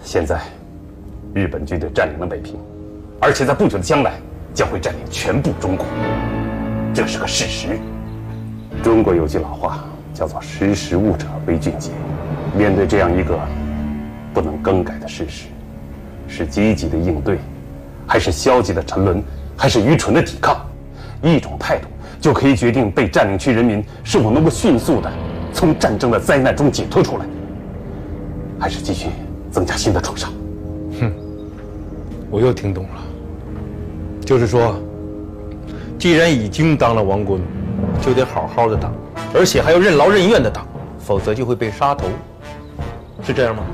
现在，日本军队占领了北平，而且在不久的将来将会占领全部中国，这是个事实。中国有句老话叫做"识时务者为俊杰"，面对这样一个不能更改的事实，是积极的应对，还是消极的沉沦，还是愚蠢的抵抗？一种态度就可以决定被占领区人民是否能够迅速的从战争的灾难中解脱出来，还是继续增加新的创伤。 我又听懂了，就是说，既然已经当了王公，就得好好的当，而且还要任劳任怨的当，否则就会被杀头，是这样吗？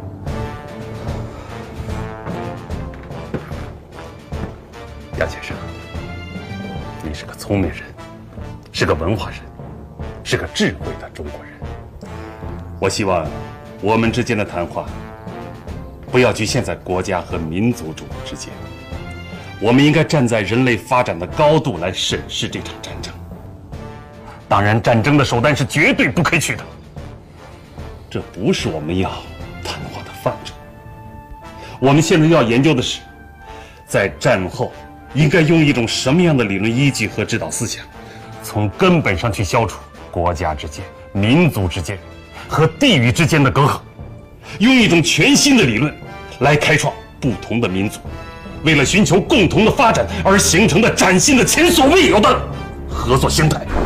杨先生，你是个聪明人，是个文化人，是个智慧的中国人。我希望我们之间的谈话不要局限在国家和民族主义之间，我们应该站在人类发展的高度来审视这场战争。当然，战争的手段是绝对不可取的，这不是我们要谈话的范畴。我们现在要研究的是，在战后应该用一种什么样的理论依据和指导思想，从根本上去消除国家之间、民族之间和地域之间的隔阂，用一种全新的理论来开创不同的民族为了寻求共同的发展而形成的崭新的前所未有的合作形态。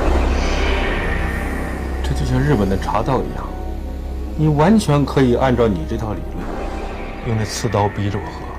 这就像日本的茶道一样，你完全可以按照你这套理论，用那刺刀逼着我喝。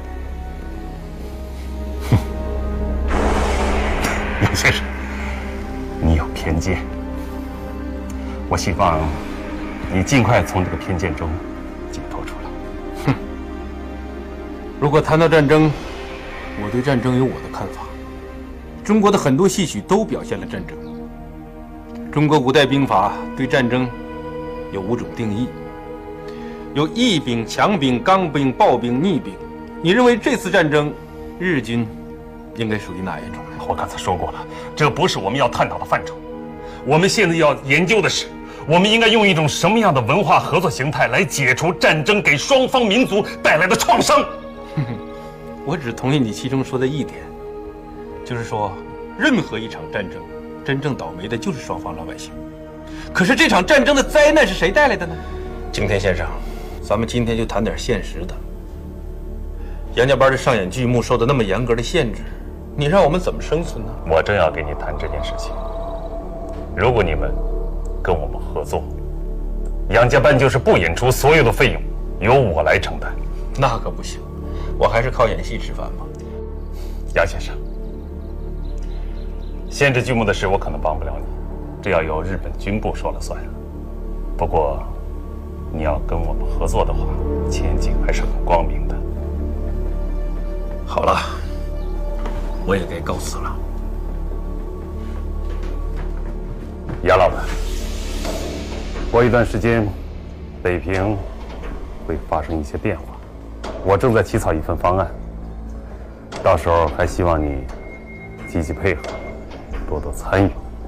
杨先生，你有偏见，我希望你尽快从这个偏见中解脱出来。 如果谈到战争，我对战争有我的看法。中国的很多戏曲都表现了战争。中国古代兵法对战争有5种定义，有义兵、强兵、刚兵、暴兵、逆兵。你认为这次战争，日军应该属于哪一种？ 我刚才说过了，这不是我们要探讨的范畴。我们现在要研究的是，我们应该用一种什么样的文化合作形态来解除战争给双方民族带来的创伤。 我只同意你其中说的一点，就是说，任何一场战争，真正倒霉的就是双方老百姓。可是这场战争的灾难是谁带来的呢？景天先生，咱们今天就谈点现实的。杨家班的上演剧目受到那么严格的限制，你让我们怎么生存呢？ 我正要跟你谈这件事情。如果你们跟我们合作，杨家班就是不演出所有的费用由我来承担。 那可不行，我还是靠演戏吃饭吧。 杨先生，限制剧目的事我可能帮不了你，这要由日本军部说了算。不过，你要跟我们合作的话，前景还是很光明的。 好了，我也该告辞了。 杨老板，过一段时间，北平会发生一些变化，我正在起草一份方案，到时候还希望你积极配合，多多参与。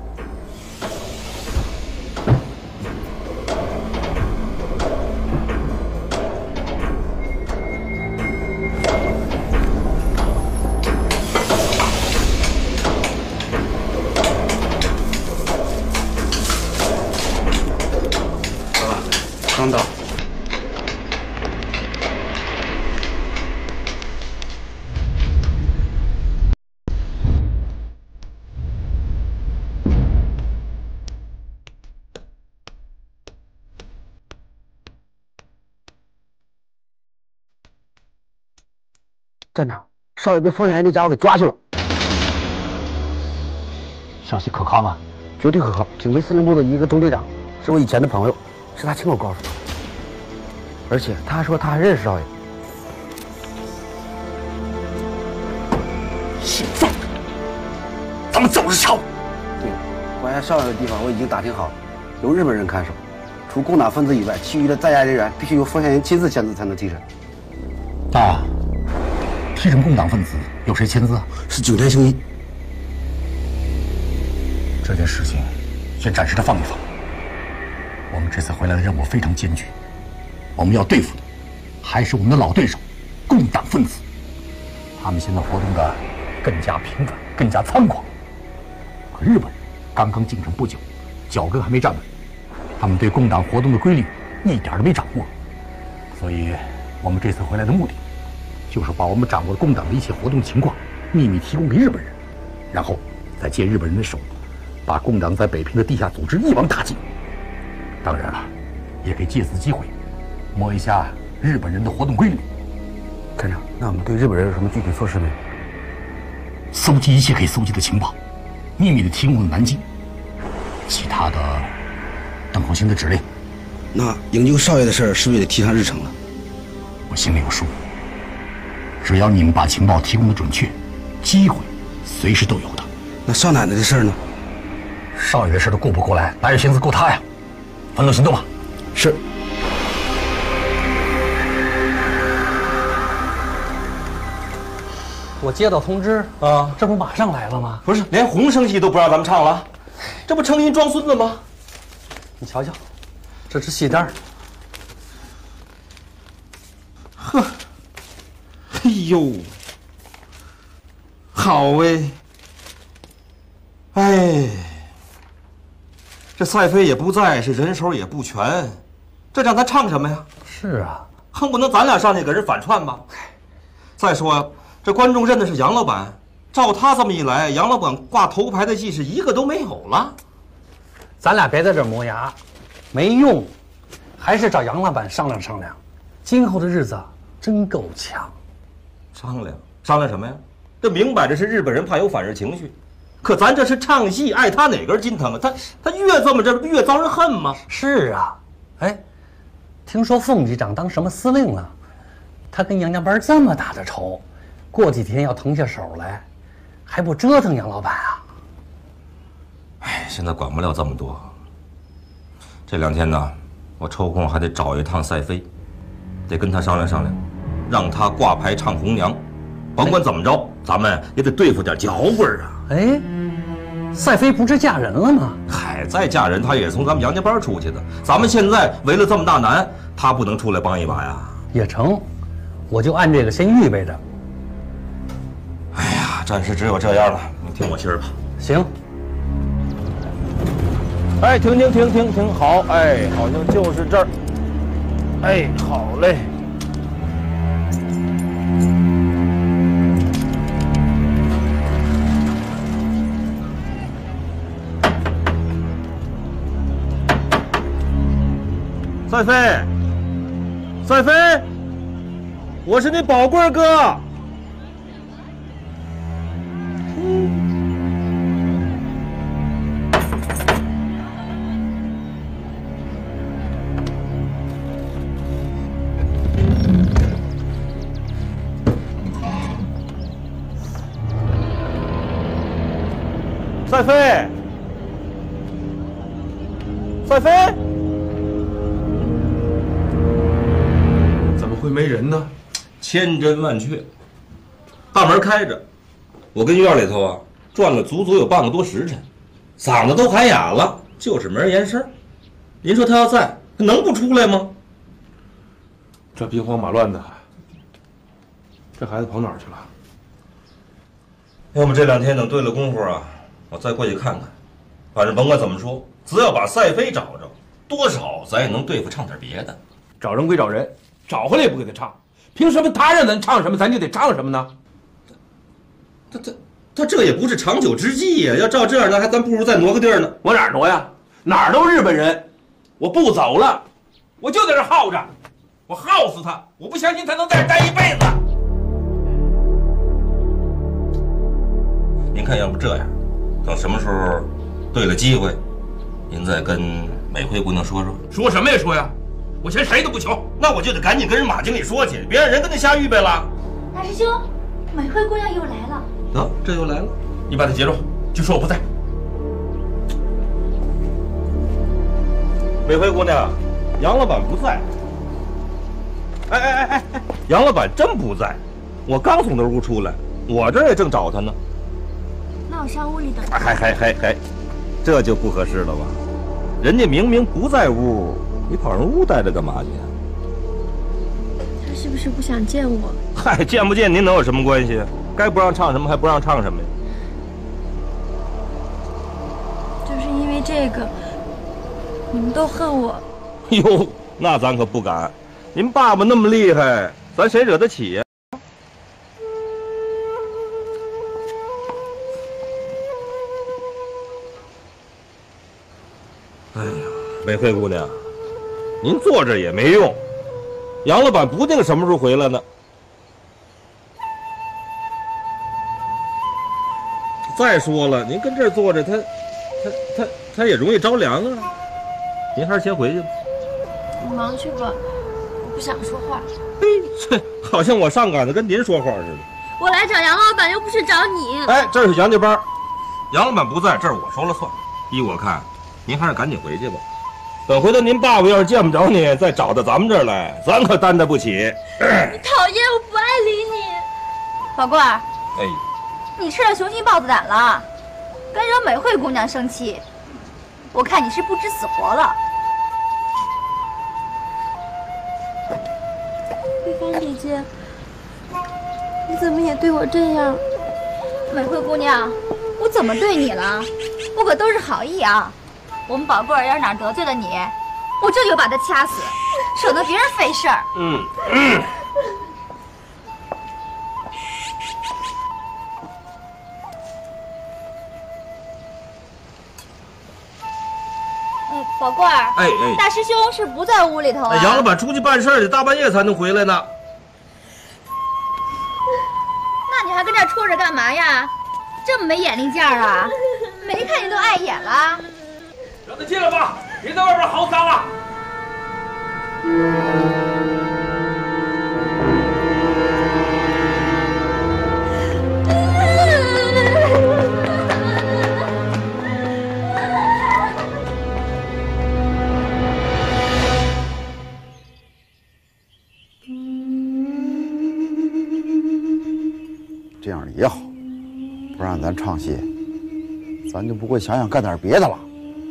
刚到。 站长，少爷被冯远的家伙给抓去了。消息可靠吗？绝对可靠。警备司令部的一个中队长是我以前的朋友，是他亲口告诉我的。而且他还说他还认识少爷。 姓范的，咱们走着瞧。 对，关押少爷的地方我已经打听好了，由日本人看守，除共党分子以外，其余的在押人员必须由冯先生亲自签字才能提审。 那提审共党分子有谁签字？ 是井田兴一。 这件事情先暂时的放一放。我们这次回来的任务非常艰巨，我们要对付的还是我们的老对手，共党分子。他们现在活动的更加频繁，更加猖狂。可日本人刚刚进城不久，脚跟还没站稳，他们对共党活动的规律一点都没掌握。所以，我们这次回来的目的，就是把我们掌握的共党的一切活动情况秘密提供给日本人，然后再借日本人的手，把共党在北平的地下组织一网打尽。当然了，也可以借此机会摸一下日本人的活动规律。 站长，那我们对日本人有什么具体措施没有？ 搜集一切可以搜集的情报，秘密的提供到南京。其他的，等候新的指令。 那营救少爷的事儿是不是也得提上日程了？ 我心里有数。只要你们把情报提供的准确，机会随时都有的。 那少奶奶的事儿呢？ 少爷的事都顾不过来，白日心思顾他呀。分头行动吧。 是。 我接到通知啊，这不马上来了吗？ 不是，连红升旗都不让咱们唱了，这不成心装孙子吗？ 你瞧瞧，这是戏单。 呵，哎呦，好哎，哎，这赛飞也不在，是人手也不全，这让他唱什么呀？ 是啊， 恨不能咱俩上去给人反串吧？再说这观众认的是杨老板，照他这么一来，杨老板挂头牌的戏是一个都没有了。 咱俩别在这磨牙，没用，还是找杨老板商量商量。今后的日子真够呛。 商量什么呀？这明摆着是日本人怕有反日情绪，可咱这是唱戏，爱他哪根筋疼啊？他越这么着越遭人恨吗？ 是啊，哎，听说凤局长当什么司令了？他跟杨家班这么大的仇，过几天要腾下手来，还不折腾杨老板啊？ 哎，现在管不了这么多。这2天呢，我抽空还得找一趟赛飞，得跟他商量商量，让他挂牌唱红娘。甭管怎么着，咱们也得对付点嚼棍儿啊！ 哎，赛飞不是嫁人了吗？ 嗨，再嫁人，他也是从咱们杨家班出去的。咱们现在围了这么大难，他不能出来帮一把呀？ 也成，我就按这个先预备着。 哎呀，暂时只有这样了，你听我信儿吧。 行。 哎，停，好，哎，好像就是这儿。哎，好嘞。赛飞，我是你宝贵哥。赛飞， 怎么会没人呢？ 千真万确，大门开着，我跟院里头啊转了足足有半个多时辰，嗓子都喊哑了，就是没人言声。您说他要在，他能不出来吗？ 这兵荒马乱的，这孩子跑哪儿去了？ 要么这2天等对了功夫啊，我再过去看看。反正甭管怎么说，只要把赛飞找着，多少咱也能对付唱点别的。 找人归找人，找回来也不给他唱，凭什么他让咱唱什么，咱就得唱什么呢？ 他这也不是长久之计呀！要照这样，那咱不如再挪个地儿呢。 往哪儿挪呀？哪儿都日本人，我不走了，我就在这耗着，我耗死他！我不相信他能在这待一辈子。 您看，要不这样，等什么时候对了机会，您再跟美惠姑娘说说。 说什么也说呀，我嫌谁都不求。 那我就得赶紧跟人马经理说去，别让人跟他瞎预备了。 大师兄，美惠姑娘又来了。 啊，这又来了。 你把他截住，就说我不在。 美惠姑娘，杨老板不在。哎，杨老板真不在，我刚从那屋出来，我这也正找他呢。 那我上屋里等。 嗨，这就不合适了吧？人家明明不在屋，你跑人屋待着干嘛去？ 大是不是不想见我？ 嗨，见不见您能有什么关系？该不让唱什么还不让唱什么呀？ 就是因为这个，你们都恨我。 哟，那咱可不敢。您爸爸那么厉害，咱谁惹得起呀？哎呀，美惠姑娘，您坐着也没用，杨老板不定什么时候回来呢。再说了，您跟这儿坐着，他也容易着凉啊。您还是先回去吧。 你忙去吧，我不想说话。 嘿，这好像我上赶着跟您说话似的。 我来找杨老板，又不是找你。 哎，这是杨家班，杨老板不在，这儿我说了算。依我看，您还是赶紧回去吧。等回头您爸爸要是见不着你，再找到咱们这儿来，咱可担待不起。 你讨厌，我不爱理你。宝贵儿， 哎， 你吃了雄心豹子胆了，敢惹美惠姑娘生气，我看你是不知死活了。慧芳姐姐，你怎么也对我这样？美惠姑娘，我怎么对你了？我可都是好意啊。我们宝贵儿要是哪得罪了你，我这就把他掐死，省得别人费事儿。宝贵儿， 哎， 大师兄是不在屋里头啊？ 杨老板出去办事儿得大半夜才能回来呢。 那你还跟这儿戳着干嘛呀？这么没眼力劲儿啊？没看见都碍眼了。 让他进来吧，别在外边嚎撒了。 这样也好，不让咱唱戏，咱就不会想想干点别的了。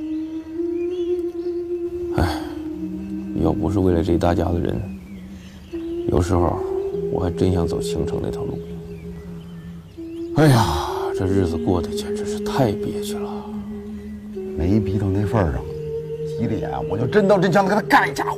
要不是为了这大家子人，有时候我还真想走京城那条路。哎呀，这日子过得简直是太憋屈了。 没逼到那份儿上，急了眼我就真刀真枪的跟他干一家伙。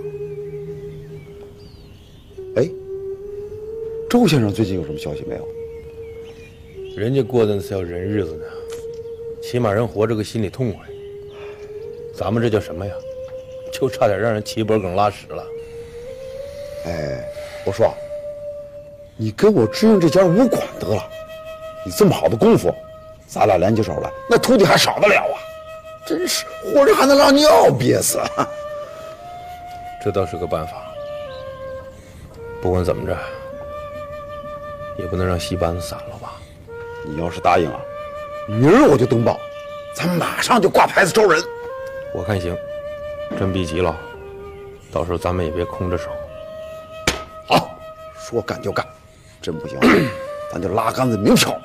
哎，周先生最近有什么消息没有？ 人家过的是要人日子呢，起码人活着个心里痛快。咱们这叫什么呀？就差点让人齐脖梗拉屎了。 哎，我说，你跟我支应这家武馆得了，你这么好的功夫，咱俩联起手来，那徒弟还少得了啊！真是活着还能让尿憋死。 这倒是个办法。不管怎么着，也不能让戏班子散了吧？ 你要是答应啊，明儿我就登报，咱马上就挂牌子招人。 我看行。真逼急了，到时候咱们也别空着手。 好，说干就干，真不行，咱就拉杆子明票。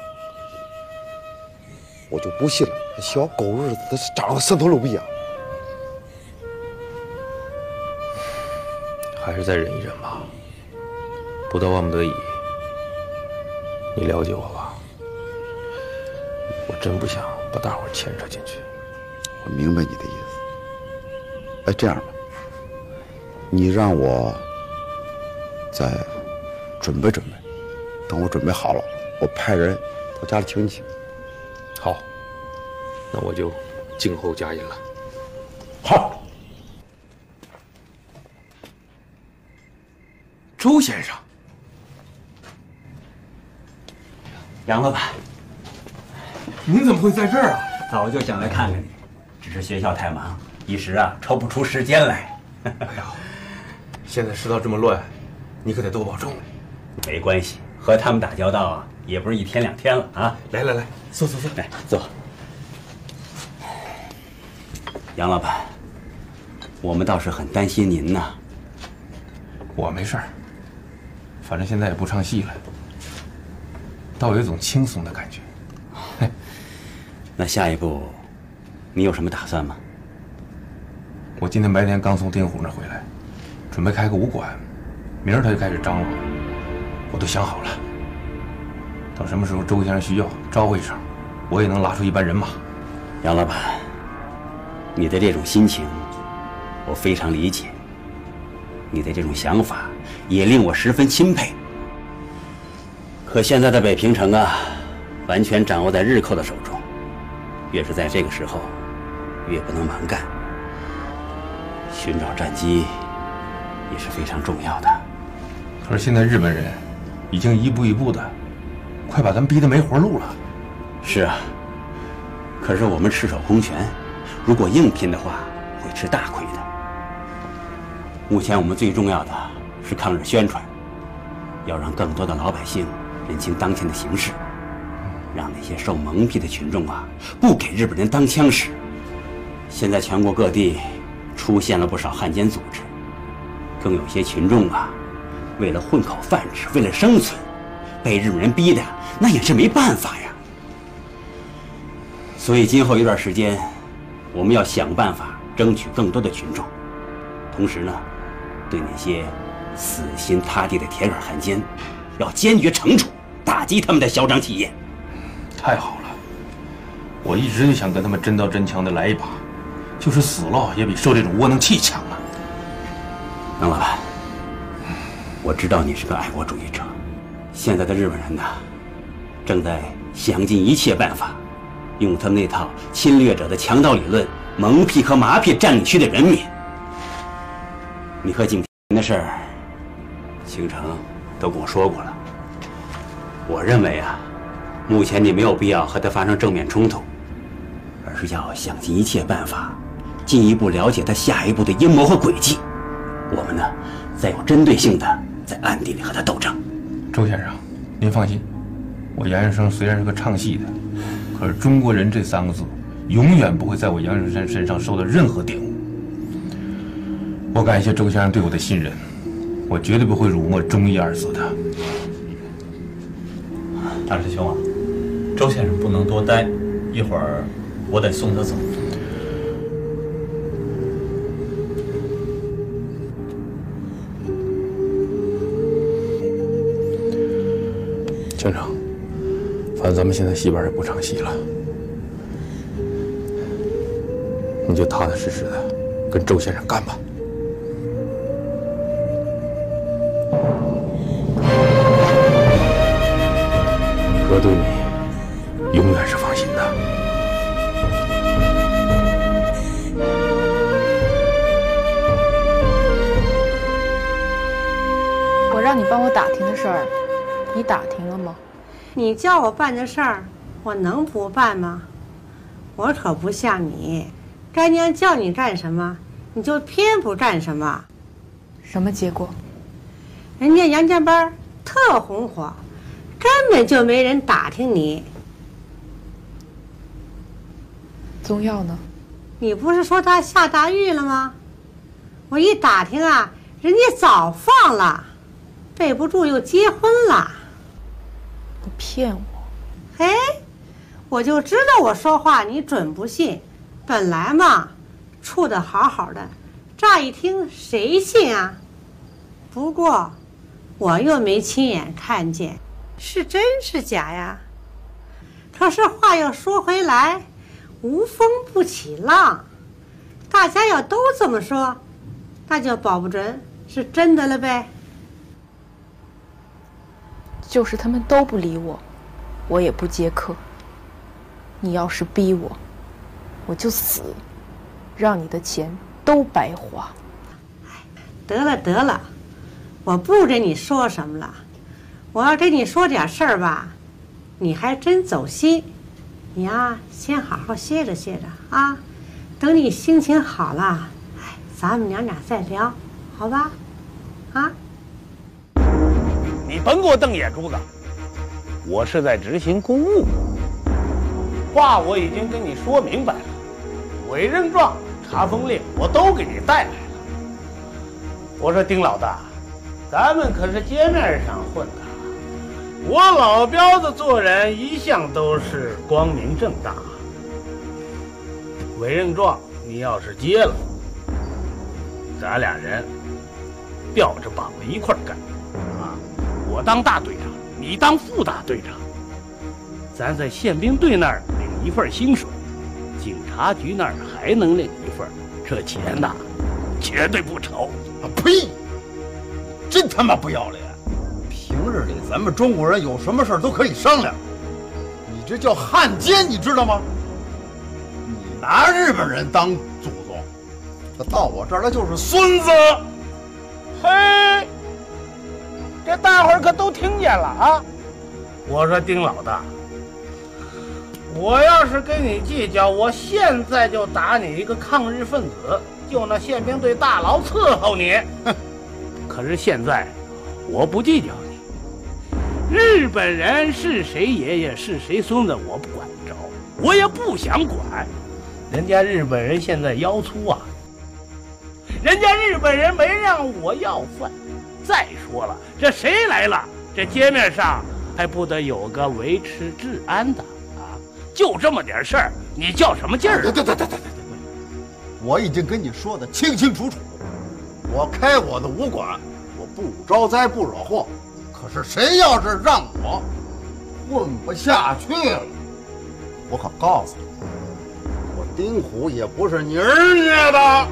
我就不信了，这小狗日子它长得三头六臂啊！ 还是再忍一忍吧，不到万不得已。你了解我吧？我真不想把大伙牵扯进去。 我明白你的意思。哎，这样吧，你让我再准备准备，等我准备好了，我派人到家里请你请。 好，那我就静候佳音了。 好。 周先生， 杨老板， 您怎么会在这儿啊？ 早就想来看看你，只是学校太忙，一时啊抽不出时间来。 哎呀，现在世道这么乱，你可得多保重。 没关系，和他们打交道啊，也不是一天两天了啊。 来，坐， 来坐。杨老板，我们倒是很担心您呐。 我没事儿，反正现在也不唱戏了，倒有一种轻松的感觉。 那下一步，你有什么打算吗？ 我今天白天刚从丁虎那儿回来，准备开个武馆， 明儿他就开始张罗，我都想好了。到什么时候周先生需要招呼一声，我也能拉出一班人马。 杨老板，你的这种心情，我非常理解。你的这种想法也令我十分钦佩。可现在的北平城啊，完全掌握在日寇的手中，越是在这个时候，越不能蛮干。寻找战机也是非常重要的。 可是现在日本人已经一步一步的，快把咱们逼得没活路了。 是啊，可是我们赤手空拳，如果硬拼的话，会吃大亏的。目前我们最重要的是抗日宣传，要让更多的老百姓认清当前的形势，让那些受蒙蔽的群众啊，不给日本人当枪使。现在全国各地出现了不少汉奸组织，更有些群众啊，为了混口饭吃，为了生存，被日本人逼的那也是没办法呀。所以今后一段时间，我们要想办法争取更多的群众，同时呢，对那些死心塌地的铁杆汉奸，要坚决惩处，打击他们的嚣张气焰。 太好了，我一直就想跟他们真刀真枪的来一把，就是死了也比受这种窝囊气强啊。 杨老板，我知道你是个爱国主义者，现在的日本人呢，正在想尽一切办法，用他们那套侵略者的强盗理论蒙蔽和麻痹占领区的人民。你和景田的事儿，青城都跟我说过了。我认为啊，目前你没有必要和他发生正面冲突，而是要想尽一切办法，进一步了解他下一步的阴谋和诡计。我们呢，再有针对性的在暗地里和他斗争。 周先生，您放心，我杨先生虽然是个唱戏的，可是中国人这3个字，永远不会在我杨先生身上受到任何玷污。我感谢周先生对我的信任，我绝对不会辱没忠义2字的。 大师兄啊，周先生不能多待，一会儿我得送他走。 县长，反正咱们现在戏班也不唱戏了，你就踏踏实实的跟周先生干吧。哥对你永远是放心的。 我让你帮我打听的事儿，你打听了吗？ 你叫我办的事儿，我能不办吗？我可不像你，干娘叫你干什么，你就偏不干什么。 什么结果？ 人家杨家班特红火，根本就没人打听你。 宗耀呢？ 你不是说他下大狱了吗？我一打听啊，人家早放了，备不住又结婚了。 你骗我！ 嘿，我就知道我说话你准不信。本来嘛，处得好好的，乍一听谁信啊？不过我又没亲眼看见，是真是假呀？可是话又说回来，无风不起浪，大家要都这么说，那就保不准是真的了呗。 就是他们都不理我，我也不接客。你要是逼我，我就死，让你的钱都白花。 得了得了，我不跟你说什么了。我要跟你说点事儿吧，你还真走心。你呀，先好好歇着歇着啊，等你心情好了，咱们娘俩再聊，好吧？啊？ 你甭给我瞪眼珠子，我是在执行公务。话我已经跟你说明白了，委任状、查封令我都给你带来了。我说丁老大，咱们可是街面上混的，我老彪子做人一向都是光明正大。委任状你要是接了，咱俩人吊着膀子一块干啊！我当大队长，你当副大队长，咱在宪兵队那儿领一份薪水，警察局那儿还能领一份，这钱呐，绝对不愁。 啊呸！真他妈不要脸！平日里咱们中国人有什么事儿都可以商量，你这叫汉奸，你知道吗？你拿日本人当祖宗，他到我这儿来就是孙子。 嘿，这大伙儿可都听见了啊！我说丁老大，我要是跟你计较，我现在就打你一个抗日分子，就那宪兵队大牢伺候你。哼！可是现在我不计较你，日本人是谁爷爷是谁孙子我不管不着，我也不想管。人家日本人现在腰粗啊，人家日本人没让我要饭。再说了，这谁来了，这街面上还不得有个维持治安的啊？就这么点事儿，你较什么劲儿啊？ 对，我已经跟你说的清清楚楚，我开我的武馆，我不招灾不惹祸。可是谁要是让我混不下去了，我可告诉你，我丁虎也不是你儿捏的。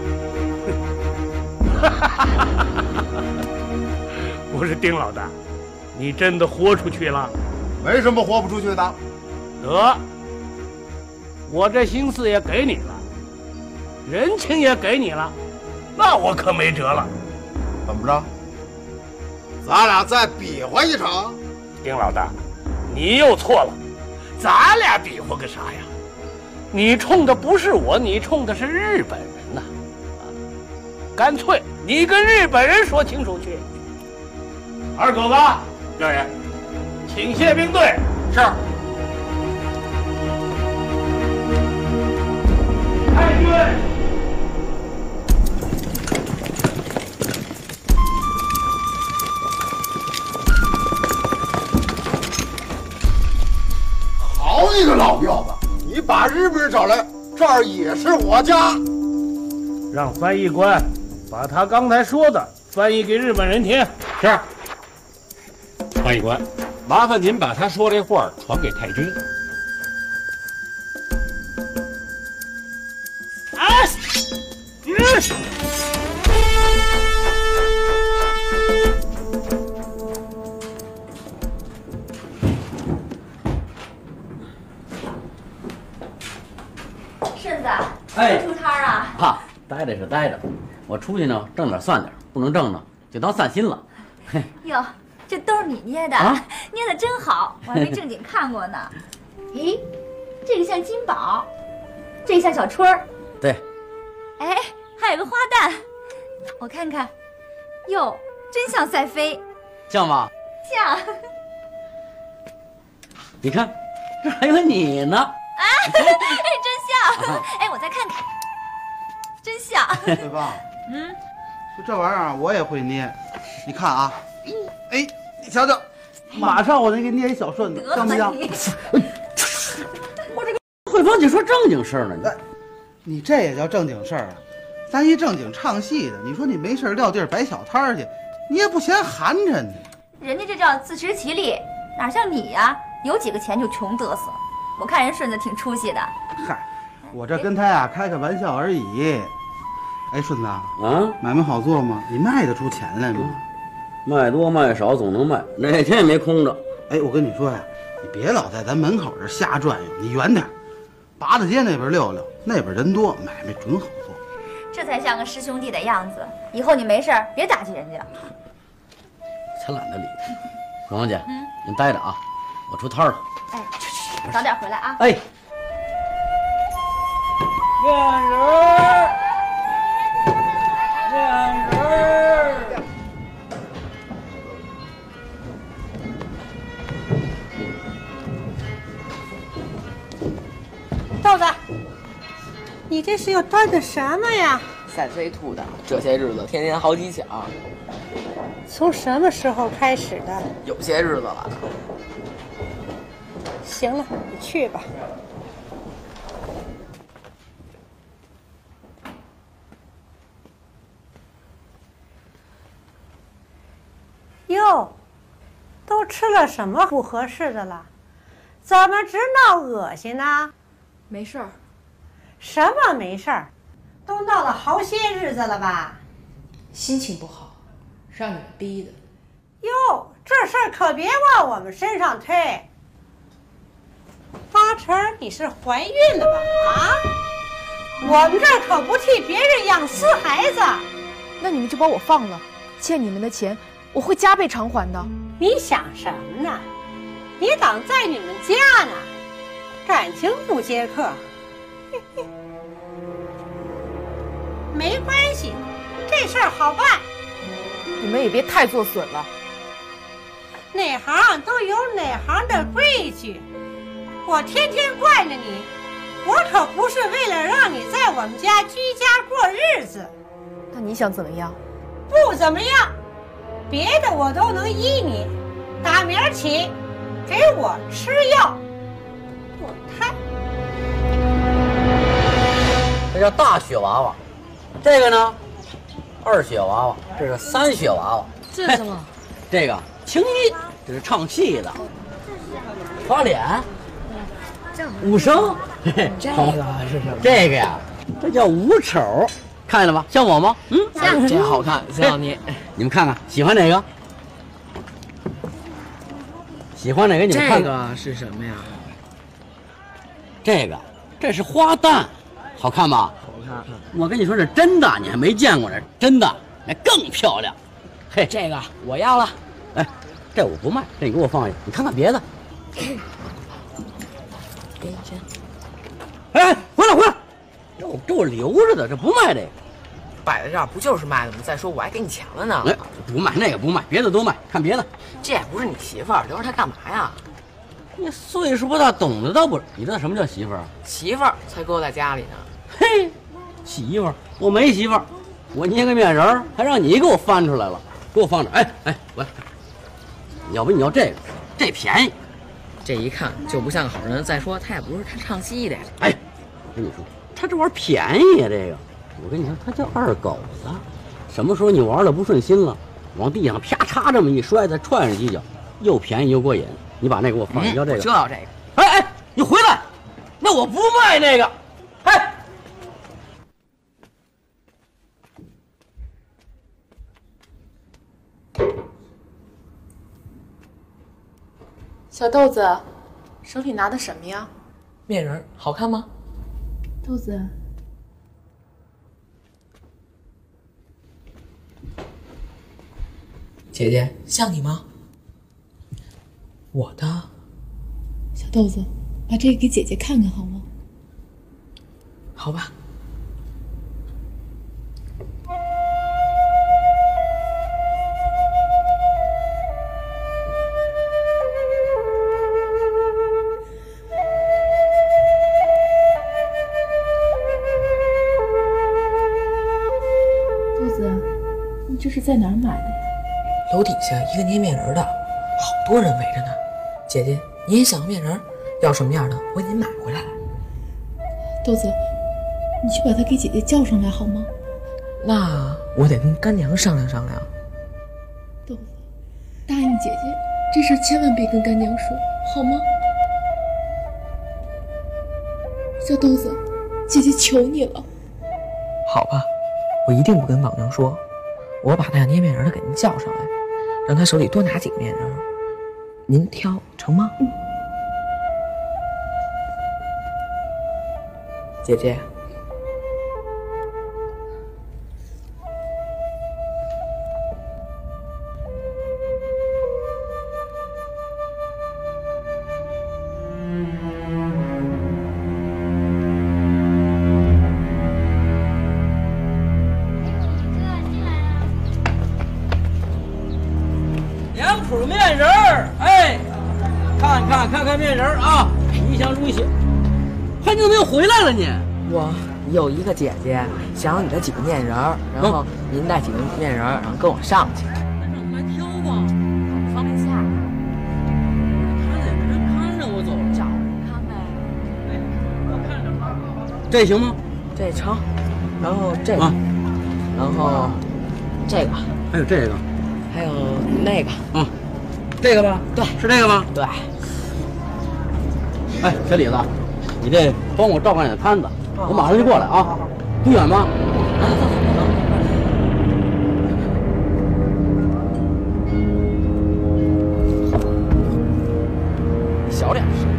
不是丁老大，你真的豁出去了？ 没什么豁不出去的。 得，我这心思也给你了，人情也给你了，那我可没辙了。 怎么着？咱俩再比划一场？ 丁老大，你又错了，咱俩比划个啥呀？你冲的不是我，你冲的是日本人呐！干脆你跟日本人说清楚去。二狗子， 大爷， 请宪兵队。 是。 开军。 好你个老彪子，你把日本人找来，这儿也是我家。 让翻译官把他刚才说的翻译给日本人听。 是。翻译官，麻烦您把他说这话传给太君。 顺子， 哎， 出摊啊？ 哈，待着是待着，我出去呢，挣点算点，不能挣呢，就当散心了。嘿， 哟，这都是你捏的，捏的真好，我还没正经看过呢。咦，这个像金宝，这个像小春儿。 对。 哎，还有个花旦，我看看，哟，真像赛飞。 像吗？ 像。 你看，这还有你呢。 啊，真像！哎，我再看看，真像。 对吧？就这玩意儿我也会捏，你看啊，哎，你瞧瞧，马上我能给捏一小顺子，像不像？ 我这个汇丰，你说正经事儿呢？ 你这也叫正经事儿啊？咱一正经唱戏的，你说你没事撂地儿摆小摊儿去，你也不嫌寒碜呢。 人家这叫自食其力，哪像你呀？有几个钱就穷嘚瑟。我看人顺子挺出息的。 嗨，我这跟他呀开个玩笑而已。哎，顺子啊，买卖好做吗？你卖得出钱来吗？ 卖多卖少总能卖，哪天也没空着。 哎，我跟你说呀，你别老在咱门口这瞎转悠，你远点，八大街那边溜溜，那边人多，买卖准好做。 这才像个师兄弟的样子。以后你没事别打击人家。 才懒得理他。蓉蓉姐，您待着啊，我出摊了。 哎，早点回来啊。 哎。 面人，面人。 豆子，你这是要端的什么呀？ 赛飞吐的，这些日子天天好几抢。 从什么时候开始的？ 有些日子了。 行了，你去吧。 都吃了什么不合适的了？怎么直闹恶心呢？ 没事儿。 什么没事儿？都闹了好些日子了吧？ 心情不好，让你们逼的。 哟，这事儿可别往我们身上推。八成你是怀孕了吧？啊？我们这儿可不替别人养死孩子。 那你们就把我放了，欠你们的钱我会加倍偿还的。 你想什么呢？你当在你们家呢？感情不接客。嘿嘿，没关系，这事儿好办。 你们也别太做损了。 哪行都有哪行的规矩。我天天惯着你，我可不是为了让你在我们家居家过日子。 那你想怎么样？ 不怎么样，别的我都能依你。打明儿起，给我吃药。我看， 这叫大血娃娃，这个呢，二血娃娃，这是三血娃娃。 这是什么？ 这个青衣，这是唱戏的。花脸，武生。这个是什么？这个呀，这叫武丑，看见了吧？像我吗？嗯， 像，真好看，像你。 你们看看，喜欢哪个？喜欢哪个？你们看看。 这个是什么呀？ 这是花旦，好看吧？ 好看。 我跟你说，这真的，你还没见过这真的，那更漂亮。嘿， 这个我要了。 哎，这我不卖，这你给我放下。你看看别的。 给你钱。 哎，回来！这我留着的，这不卖这个。 摆在这儿不就是卖的吗？再说我还给你钱了呢。 哎，不卖那个不卖，别的都卖，看别的。 这也不是你媳妇儿，留着她干嘛呀？ 你岁数不大，懂得倒不。你知道什么叫媳妇儿？ 媳妇儿才搁在家里呢。 嘿，媳妇儿，我没媳妇儿，我捏个面人儿，还让你给我翻出来了，给我放着。哎，我，要不你要这个，这便宜。 这一看就不像个好人。再说他也不是他唱戏的。 哎，我跟你说，他这玩意儿便宜呀，这个。我跟你说，他叫二狗子。什么时候你玩的不顺心了，往地上啪嚓这么一摔，再踹上几脚，又便宜又过瘾。你把那给我放，你要这个？ 就要这个。 哎，你回来，那我不卖那个。哎， 小豆子，手里拿的什么呀？ 面人好看吗？ 豆子。 姐姐，像你吗？我的。 小豆子，把这个给姐姐看看好吗？ 好吧。 豆子，你这是在哪儿买的呀？ 楼底下一个捏面人的，好多人围着呢。姐姐，你也想要面人？要什么样的，我给你买回来了。 豆子，你去把他给姐姐叫上来好吗？ 那我得跟干娘商量商量。 豆子，答应姐姐，这事千万别跟干娘说，好吗？小豆子，姐姐求你了。 好吧，我一定不跟老娘说。我把那捏面人的给您叫上来，让他手里多拿几个面人，您挑成吗？姐姐， 两谱面人儿，哎，看看面人儿啊，吉祥如意。嘿，你怎么又回来了你？ 我有一个姐姐想要你的几个面人，然后您带几个面人，然后跟我上去。 让我来挑吧， 方便下。 看着人看着我走， 找人看呗。 我看着。这行吗？ 这成，然后这个，然后这个， 还有这个， 还有那个， 这个吧？ 对， 是这个吗？ 对。 哎，小李子，你这帮我照看你的摊子，我马上就过来啊。不远吗？ 小点声，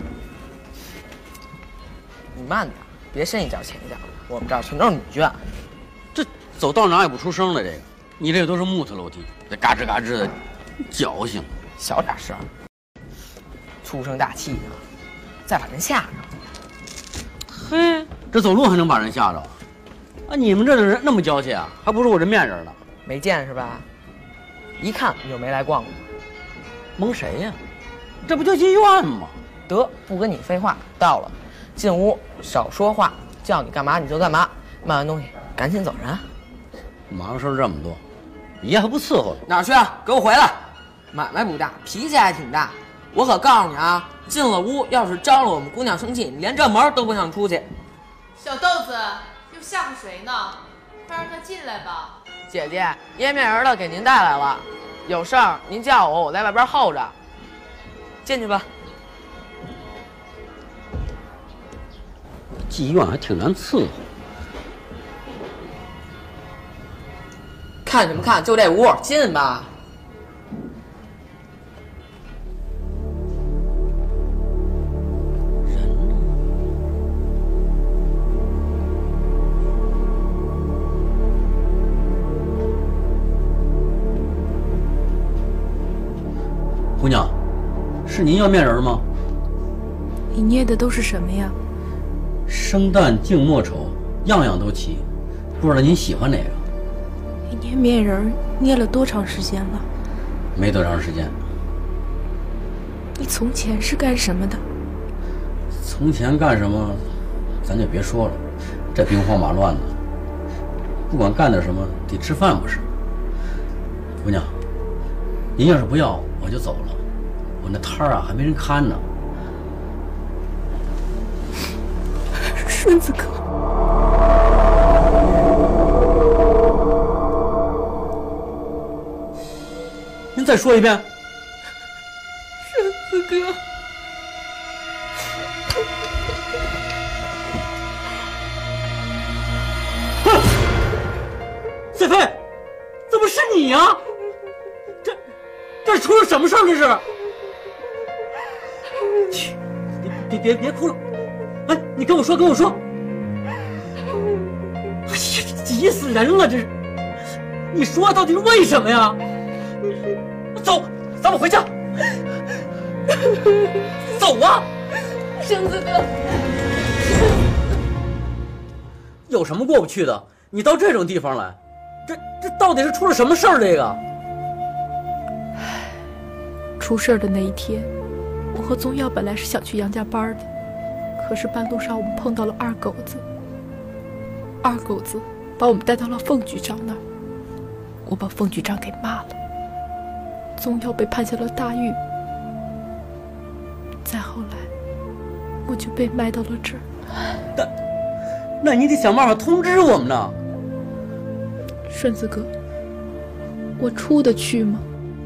你慢点，别深一脚浅一脚。我们这儿全都是女眷。 这走到哪也不出声了，这个，你这个都是木头楼梯，这嘎吱嘎吱的，矫情。 小点声，粗声大气的，再把人吓着。 嘿，这走路还能把人吓着？啊，你们这的人那么娇气啊，还不是我人面人呢？ 没见是吧？一看你就没来逛过。 蒙谁呀？这不就医院吗？ 得，不跟你废话，到了，进屋少说话，叫你干嘛你就干嘛。卖完东西赶紧走人。 麻烦事这么多，爷还不伺候了？ 哪儿去啊？给我回来！买卖不大，脾气还挺大。我可告诉你啊，进了屋要是招了我们姑娘生气，你连这门都不想出去。 小豆子又吓唬谁呢？快让他进来吧。 姐姐，掖面人的给您带来了，有事儿您叫我，我在外边候着。进去吧。 妓院还挺难伺候。 看什么看？就这屋，进吧。 姑娘，是您要面人吗？ 你捏的都是什么呀？ 生旦净末丑，样样都齐，不知道您喜欢哪个？ 你捏面人捏了多长时间了？ 没多长时间。 你从前是干什么的？ 从前干什么，咱就别说了，这兵荒马乱的，不管干点什么，得吃饭不是？姑娘，您要是不要，我就走了。我那摊儿啊，还没人看呢。 顺子哥， 您再说一遍。 顺子哥， 哼，赛飞，怎么是你呀？这出了什么事儿？这是？去，别哭了。哎，你跟我说，跟我说。哎呀，急死人了！这是，你说到底是为什么呀？走，咱们回家。走啊！ 绳子哥， 有什么过不去的？你到这种地方来，这到底是出了什么事儿？这个出事儿的那一天，我和宗耀本来是想去杨家班的。可是半路上我们碰到了二狗子，二狗子把我们带到了凤局长那儿，我把凤局长给骂了，宗耀被判下了大狱，再后来我就被卖到了这儿。 那你得想办法通知我们呢。 顺子哥，我出得去吗？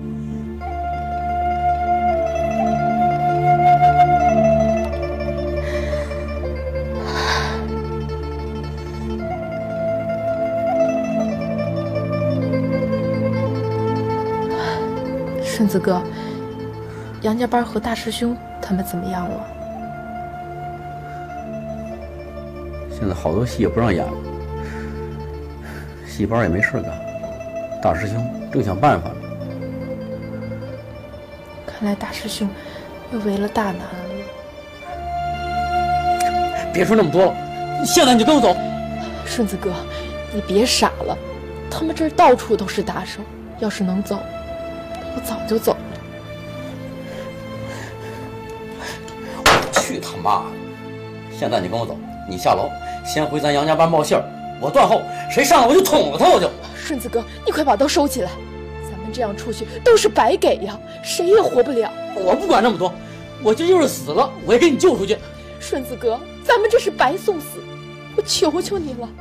顺子哥，杨家班和大师兄他们怎么样了？ 现在好多戏也不让演了，戏班也没事干，大师兄正想办法呢。 看来大师兄又为了大难了。 别说那么多了，现在你就跟我走。 顺子哥，你别傻了，他们这儿到处都是打手，要是能走，我早就走了。 去他妈的！现在你跟我走，你下楼先回咱杨家班报信儿，我断后，谁上来我就捅了他，我就。 顺子哥，你快把刀收起来，咱们这样出去都是白给呀，谁也活不了。 我不管那么多，我就是死了，我也给你救出去。 顺子哥，咱们这是白送死，我求求你了。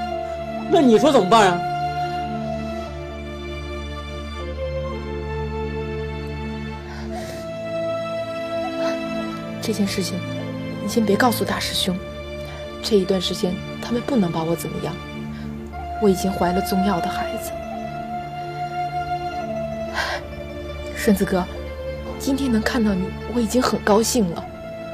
那你说怎么办呀？ 这件事情你先别告诉大师兄，这一段时间他们不能把我怎么样。我已经怀了宗耀的孩子。顺子哥，今天能看到你，我已经很高兴了。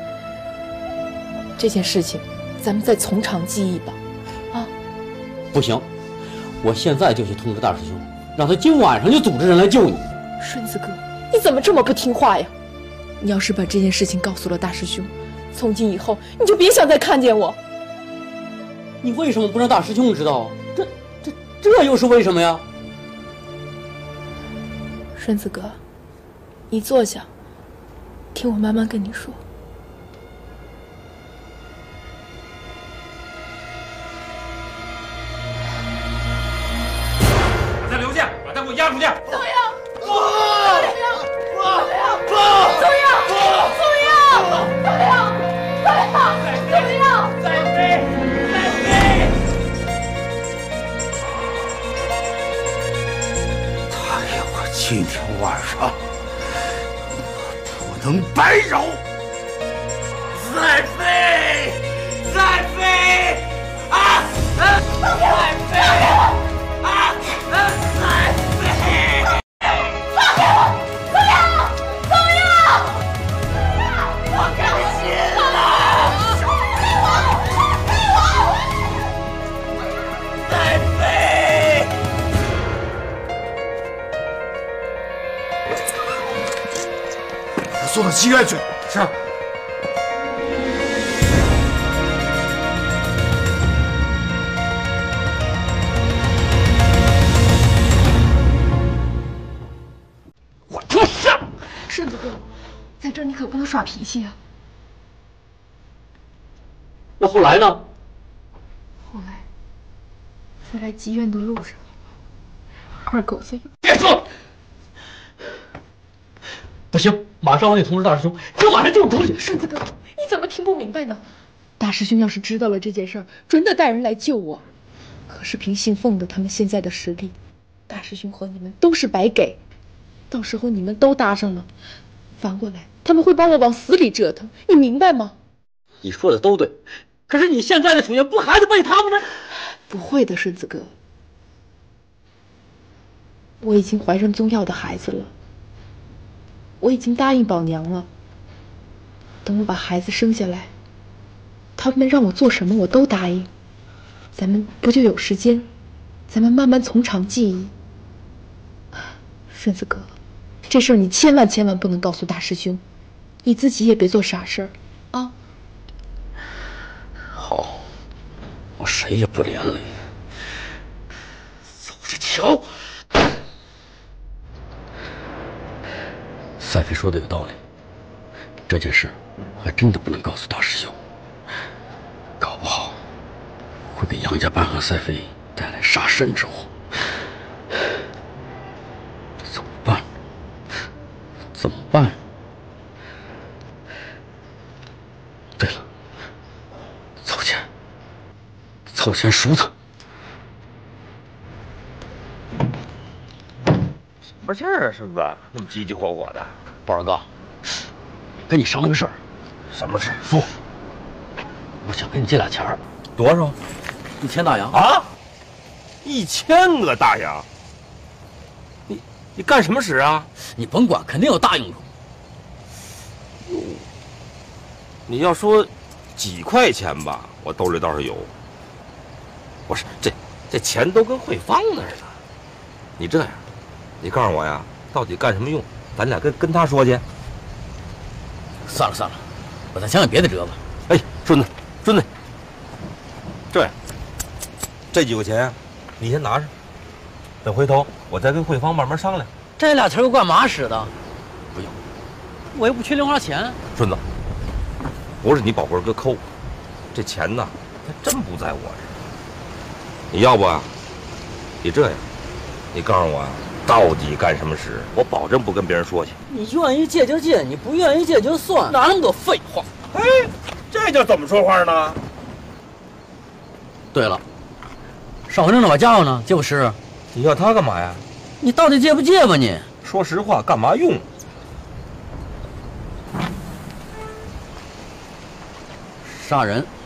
这件事情，咱们再从长计议吧。啊， 不行，我现在就去通知大师兄，让他今晚上就组织人来救你。 顺子哥，你怎么这么不听话呀？你要是把这件事情告诉了大师兄，从今以后你就别想再看见我。 你为什么不让大师兄知道啊？这又是为什么呀？ 顺子哥，你坐下，听我慢慢跟你说。 把他留下，把他给我押出去！ 宗耀，宗耀， 再飞！他要我今天晚上不能白饶！再飞！再飞！啊！再飞！啊！再飞！ 放开我！宗耀！宗耀！我甘心了！ 再飞！把他送到医院去。是。 顺子哥，在这儿你可不能耍脾气啊！ 那后来呢？ 后来，在来妓院的路上，二狗子别说，不行，马上我得通知大师兄，今晚上就出去。 顺子哥，你怎么听不明白呢？大师兄要是知道了这件事儿，准得带人来救我。可是凭信奉的他们现在的实力，大师兄和你们都是白给。到时候你们都搭上了，反过来他们会把我往死里折腾，你明白吗？ 你说的都对，可是你现在的处境不还得为他们吗？ 不会的，顺子哥，我已经怀上宗耀的孩子了，我已经答应宝娘了。等我把孩子生下来，他们让我做什么我都答应。咱们不就有时间？咱们慢慢从长计议。顺子哥，这事儿你千万不能告诉大师兄，你自己也别做傻事儿啊。 好，我谁也不连累，走着瞧。赛飞说的有道理，这件事还真的不能告诉大师兄，搞不好会给杨家班和赛飞带来杀身之祸。怎么办？对了，凑钱赎他。 什么事儿啊，顺子？那么急急火火的。 宝儿哥，跟你商量个事儿。 什么事？说。 我想跟你借俩钱儿。 多少 ？1000大洋。 啊！1000个大洋。你干什么使啊？ 你甭管，肯定有大用处。 你要说几块钱吧，我兜里倒是有。不是，这钱都跟汇芳那儿呢。你这样，你告诉我呀，到底干什么用？咱俩跟他说去。 算了，我再想想别的辙吧。 哎，顺子，这样，这几块钱你先拿着。等回头我再跟慧芳慢慢商量。 这俩钱又干嘛使的？不用，我又不缺零花钱。 顺子，不是你宝贝哥抠，这钱呢，他真不在我这儿。你要不啊，你这样，你告诉我到底干什么使，我保证不跟别人说去。 你愿意借就借，你不愿意借就算，哪那么多废话？ 哎，这叫怎么说话呢？ 对了，上回扔那把家伙呢，借不使。 你要他干嘛呀？ 你到底借不借吧你？ 说实话，干嘛用？ 杀人。